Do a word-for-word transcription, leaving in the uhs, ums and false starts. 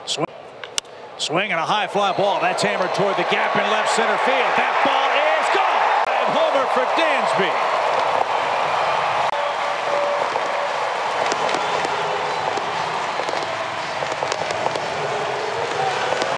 Swing, swing and a high fly ball. That's hammered toward the gap in left center field. That ball is gone. Homer for Dansby.